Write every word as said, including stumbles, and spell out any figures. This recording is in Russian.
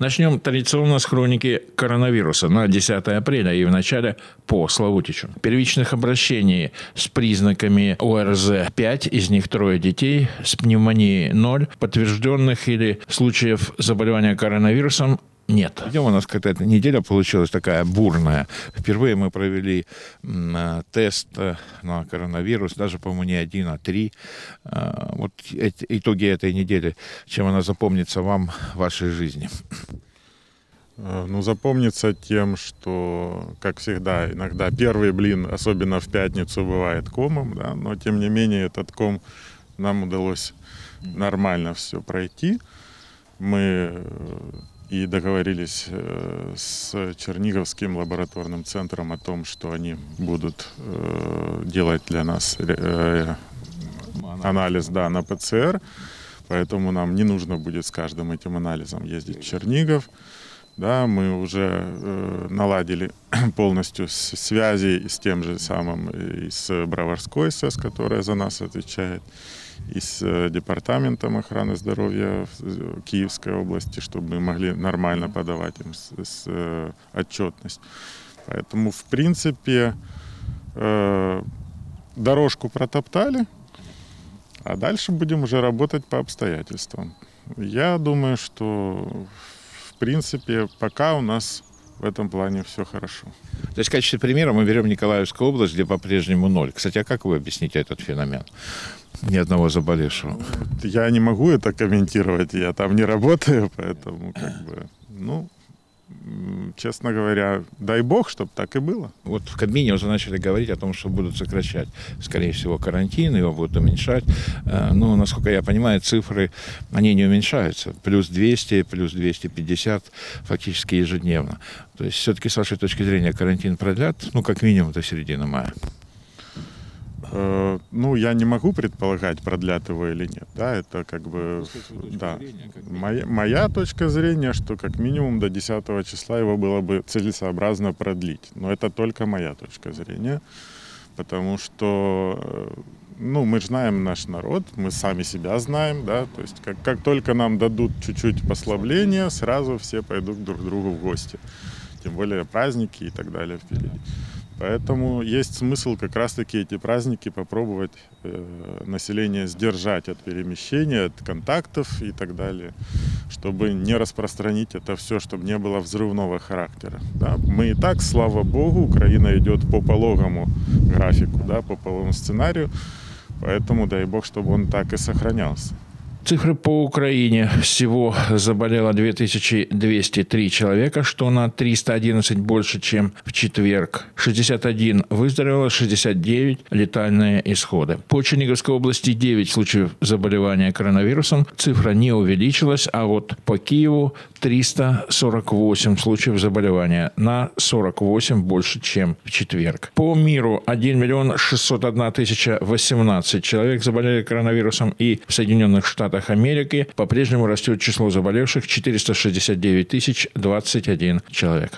Начнем традиционно с хроники коронавируса на десятое апреля и в начале по Славутичу. Первичных обращений с признаками О Р З пять, из них трое детей, с пневмонией ноль, подтвержденных или случаев заболевания коронавирусом нет. Идем, у нас какая-то неделя получилась такая бурная. Впервые мы провели тест на коронавирус, даже, по-моему, не один, а три. Вот итоги этой недели. Чем она запомнится вам в вашей жизни? Ну, запомнится тем, что, как всегда, иногда первый блин, особенно в пятницу, бывает комом, да, но, тем не менее, этот ком нам удалось нормально все пройти. Мы и договорились с Черниговским лабораторным центром о том, что они будут делать для нас анализ, да, на П Ц Р, поэтому нам не нужно будет с каждым этим анализом ездить в Чернигов. Да, мы уже э, наладили полностью связи с тем же самым, и с Броварской С С, которая за нас отвечает, и с Департаментом охраны здоровья Киевской области, чтобы мы могли нормально подавать им с, с, э, отчетность. Поэтому, в принципе, э, дорожку протоптали, а дальше будем уже работать по обстоятельствам. Я думаю, что в принципе, пока у нас в этом плане все хорошо. То есть в качестве примера мы берем Николаевскую область, где по-прежнему ноль. Кстати, а как вы объясните этот феномен? Ни одного заболевшего. Я не могу это комментировать, я там не работаю, поэтому как бы, ну, честно говоря, дай бог, чтобы так и было. Вот в Кабмине уже начали говорить о том, что будут сокращать, скорее всего, карантин, его будут уменьшать. Но, насколько я понимаю, цифры, они не уменьшаются. Плюс двести, плюс двести пятьдесят фактически ежедневно. То есть все-таки, с вашей точки зрения, карантин продлят, ну, как минимум, до середины мая. Ну, я не могу предполагать, продлят его или нет. Да, это как бы, да. Моя, моя точка зрения, что как минимум до десятого числа его было бы целесообразно продлить. Но это только моя точка зрения, потому что, ну, мы же знаем наш народ, мы сами себя знаем, да, то есть как, как только нам дадут чуть-чуть послабления, сразу все пойдут друг к другу в гости. Тем более праздники и так далее впереди. Поэтому есть смысл как раз-таки эти праздники попробовать э, население сдержать от перемещения, от контактов и так далее, чтобы не распространить это все, чтобы не было взрывного характера. Да? Мы и так, слава богу, Украина идет по пологому графику, да, по пологому сценарию, поэтому дай бог, чтобы он так и сохранялся. Цифры по Украине. Всего заболело две тысячи двести три человека, что на триста одиннадцать больше, чем в четверг. шестьдесят один выздоровело, шестьдесят девять летальные исходы. По Черниговской области девять случаев заболевания коронавирусом. Цифра не увеличилась, а вот по Киеву триста сорок восемь случаев заболевания, на сорок восемь больше, чем в четверг. По миру один миллион шестьсот одна тысяча восемнадцать человек заболели коронавирусом, и в Соединенных Штатах Америки по-прежнему растет число заболевших — четыреста шестьдесят девять тысяч двадцать один человек.